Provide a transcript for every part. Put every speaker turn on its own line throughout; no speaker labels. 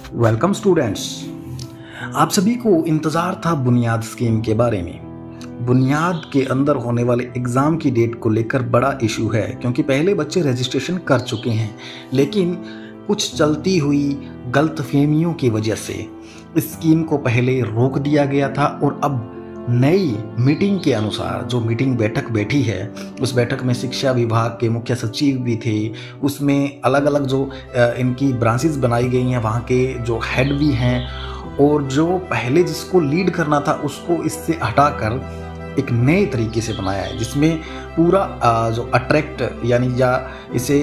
Welcome students. आप सभी को इंतज़ार था बुनियाद स्कीम के बारे में। बुनियाद के अंदर होने वाले एग्ज़ाम की डेट को लेकर बड़ा इशू है, क्योंकि पहले बच्चे रजिस्ट्रेशन कर चुके हैं, लेकिन कुछ चलती हुई गलतफहमियों की वजह से इस स्कीम को पहले रोक दिया गया था। और अब नई मीटिंग के अनुसार जो मीटिंग बैठक बैठी है, उस बैठक में शिक्षा विभाग के मुख्य सचिव भी थे, उसमें अलग अलग जो इनकी ब्रांचेस बनाई गई हैं वहाँ के जो हेड भी हैं, और जो पहले जिसको लीड करना था उसको इससे हटाकर एक नए तरीके से बनाया है, जिसमें पूरा जो अट्रैक्ट यानी या इसे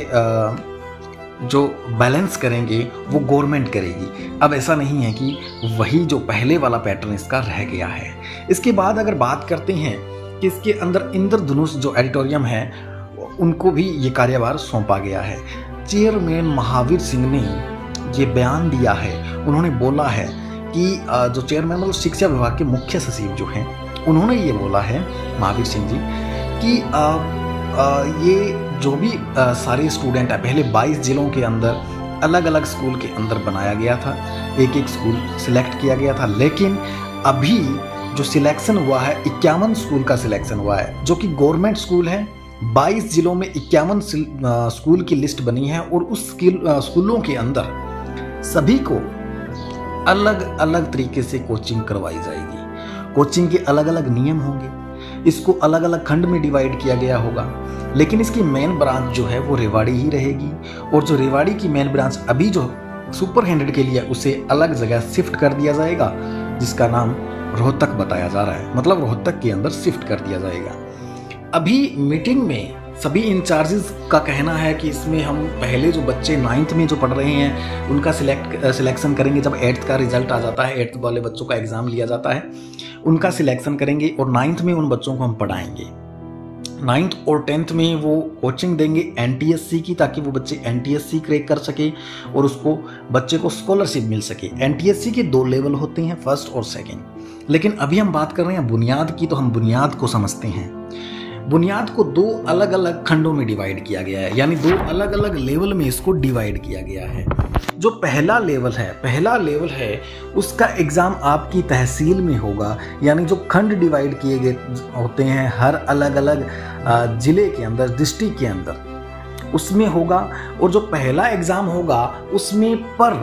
जो बैलेंस करेंगे वो गवर्नमेंट करेगी। अब ऐसा नहीं है कि वही जो पहले वाला पैटर्न इसका रह गया है। इसके बाद अगर बात करते हैं कि इसके अंदर इंद्रधनुष जो एडिटोरियम है उनको भी ये कार्यभार सौंपा गया है। चेयरमैन महावीर सिंह ने ये बयान दिया है। उन्होंने बोला है कि जो चेयरमैन मतलब शिक्षा विभाग के मुख्य सचिव जो हैं, उन्होंने ये बोला है महावीर सिंह जी कि ये जो भी सारे स्टूडेंट हैं, पहले 22 जिलों के अंदर अलग अलग स्कूल के अंदर बनाया गया था, एक एक स्कूल सिलेक्ट किया गया था, लेकिन अभी जो सिलेक्शन हुआ है 51 स्कूल का सिलेक्शन हुआ है, जो कि गवर्नमेंट स्कूल है। 22 जिलों में 51 स्कूल की लिस्ट बनी है, और उस स्कूलों के अंदर सभी को अलग अलग तरीके से कोचिंग करवाई जाएगी। कोचिंग के अलग अलग नियम होंगे, इसको अलग अलग खंड में डिवाइड किया गया होगा, लेकिन इसकी मेन ब्रांच जो है वो रेवाड़ी ही रहेगी। और जो रेवाड़ी की मेन ब्रांच अभी जो सुपरिटेंडेंट के लिए उसे अलग जगह शिफ्ट कर दिया जाएगा, जिसका नाम रोहतक बताया जा रहा है, मतलब रोहतक के अंदर शिफ्ट कर दिया जाएगा। अभी मीटिंग में सभी इंचार्जेस का कहना है कि इसमें हम पहले जो बच्चे 9th में जो पढ़ रहे हैं उनका सिलेक्शन करेंगे। जब 8th का रिजल्ट आ जाता है, 8th वाले बच्चों का एग्ज़ाम लिया जाता है, उनका सिलेक्शन करेंगे और 9th में उन बच्चों को हम पढ़ाएंगे। 9th और 10th में वो कोचिंग देंगे NTSC की, ताकि वो बच्चे NTSC क्रैक कर सके और उसको बच्चे को स्कॉलरशिप मिल सके। NTSC के 2 लेवल होते हैं, फर्स्ट और सेकंड, लेकिन अभी हम बात कर रहे हैं बुनियाद की, तो हम बुनियाद को समझते हैं। बुनियाद को 2 अलग अलग खंडों में डिवाइड किया गया है, यानी 2 अलग अलग लेवल में इसको डिवाइड किया गया है। जो पहला लेवल है उसका एग्ज़ाम आपकी तहसील में होगा, यानी जो खंड डिवाइड किए गए होते हैं हर अलग अलग ज़िले के अंदर, डिस्ट्रिक्ट के अंदर, उसमें होगा। और जो पहला एग्ज़ाम होगा उसमें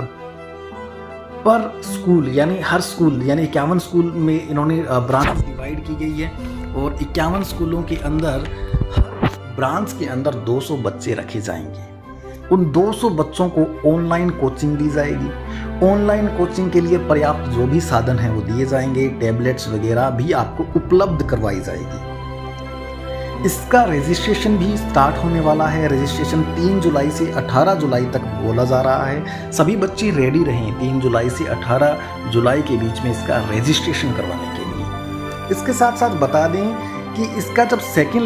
पर स्कूल यानी हर स्कूल, यानी 51 स्कूल में इन्होंने ब्रांच डिवाइड की गई है, और 51 स्कूलों के अंदर हर ब्रांच के अंदर 200 बच्चे रखे जाएंगे। उन 200 बच्चों को ऑनलाइन कोचिंग दी जाएगी। ऑनलाइन कोचिंग के लिए पर्याप्त जो भी साधन हैं वो दिए जाएंगे, टैबलेट्स वगैरह भी आपको उपलब्ध करवाई जाएगी। इसका रजिस्ट्रेशन भी स्टार्ट होने वाला है। रजिस्ट्रेशन 3 जुलाई से 18 जुलाई तक बोला जा रहा है। सभी बच्चे रेडी रहें 3 जुलाई से 18 जुलाई के बीच में इसका रजिस्ट्रेशन करवाने के लिए। इसके साथ साथ बता दें कि इसका जब सेकंड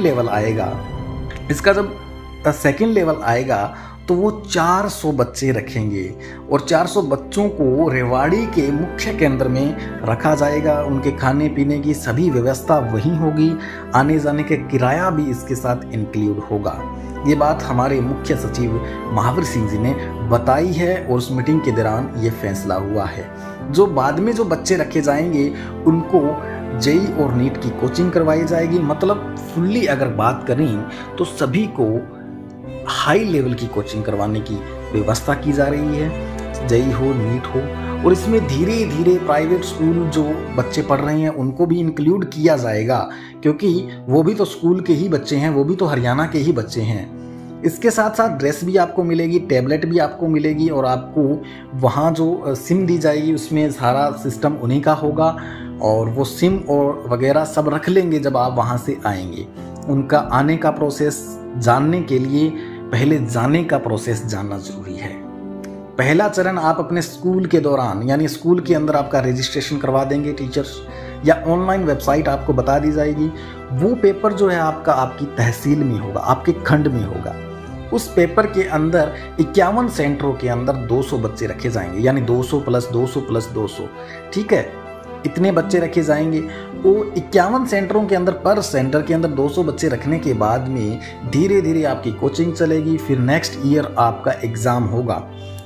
लेवल आएगा तो वो 400 बच्चे रखेंगे, और 400 बच्चों को रेवाड़ी के मुख्य केंद्र में रखा जाएगा। उनके खाने पीने की सभी व्यवस्था वहीं होगी, आने जाने का किराया भी इसके साथ इंक्लूड होगा। ये बात हमारे मुख्य सचिव महावीर सिंह जी ने बताई है, और उस मीटिंग के दौरान ये फैसला हुआ है। जो बाद में जो बच्चे रखे जाएंगे उनको जेई और नीट की कोचिंग करवाई जाएगी। मतलब फुल्ली अगर बात करें तो सभी को हाई लेवल की कोचिंग करवाने की व्यवस्था की जा रही है, जेई हो नीट हो। और इसमें धीरे धीरे प्राइवेट स्कूल जो बच्चे पढ़ रहे हैं उनको भी इंक्लूड किया जाएगा, क्योंकि वो भी तो स्कूल के ही बच्चे हैं, वो भी तो हरियाणा के ही बच्चे हैं। इसके साथ साथ ड्रेस भी आपको मिलेगी, टैबलेट भी आपको मिलेगी, और आपको वहाँ जो सिम दी जाएगी उसमें सारा सिस्टम उन्हीं का होगा, और वो सिम और वगैरह सब रख लेंगे जब आप वहाँ से आएंगे। उनका आने का प्रोसेस जानने के लिए पहले जाने का प्रोसेस जानना जरूरी है। पहला चरण आप अपने स्कूल के दौरान, यानी स्कूल के अंदर आपका रजिस्ट्रेशन करवा देंगे टीचर्स, या ऑनलाइन वेबसाइट आपको बता दी जाएगी। वो पेपर जो है आपका आपकी तहसील में होगा, आपके खंड में होगा। उस पेपर के अंदर 51 सेंटरों के अंदर 200 बच्चे रखे जाएंगे, यानी 200 + 200 + 200, ठीक है, इतने बच्चे रखे जाएंगे। वो 51 सेंटरों के अंदर, पर सेंटर के अंदर 200 बच्चे रखने के बाद में धीरे धीरे आपकी कोचिंग चलेगी। फिर नेक्स्ट ईयर आपका एग्ज़ाम होगा।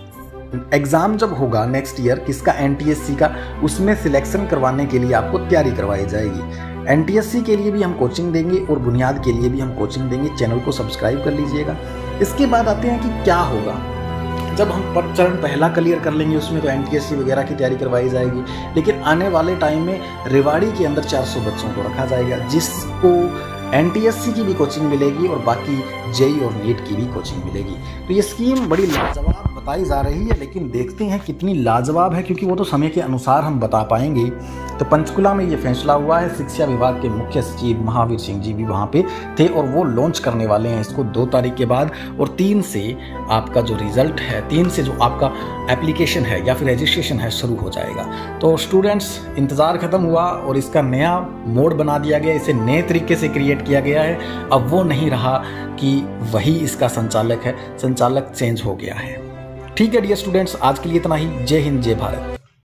एग्ज़ाम जब होगा नेक्स्ट ईयर किसका, NTSC का, उसमें सिलेक्शन करवाने के लिए आपको तैयारी करवाई जाएगी। NTSC के लिए भी हम कोचिंग देंगे और बुनियाद के लिए भी हम कोचिंग देंगे। चैनल को सब्सक्राइब कर लीजिएगा। इसके बाद आते हैं कि क्या होगा जब हम चरण पहला क्लियर कर लेंगे, उसमें तो NTSC वगैरह की तैयारी करवाई जाएगी। लेकिन आने वाले टाइम में रेवाड़ी के अंदर 400 बच्चों को रखा जाएगा, जिसको NTSC की भी कोचिंग मिलेगी और बाकी JEE और NEET की भी कोचिंग मिलेगी। तो ये स्कीम बड़ी लाजवाब बताई जा रही है, लेकिन देखते हैं कितनी लाजवाब है, क्योंकि वो तो समय के अनुसार हम बता पाएंगे। तो पंचकुला में ये फैसला हुआ है। शिक्षा विभाग के मुख्य सचिव महावीर सिंह जी भी वहाँ पे थे और वो लॉन्च करने वाले हैं इसको 2 तारीख के बाद। और 3 से आपका जो रिजल्ट है, 3 से जो आपका एप्लीकेशन है या फिर रजिस्ट्रेशन है शुरू हो जाएगा। तो स्टूडेंट्स, इंतज़ार ख़त्म हुआ और इसका नया मोड बना दिया गया, इसे नए तरीके से क्रिएट किया गया है। अब वो नहीं रहा कि वही इसका संचालक है, संचालक चेंज हो गया है। ठीक है डियर स्टूडेंट्स, आज के लिए इतना ही। जय हिंद, जय भारत।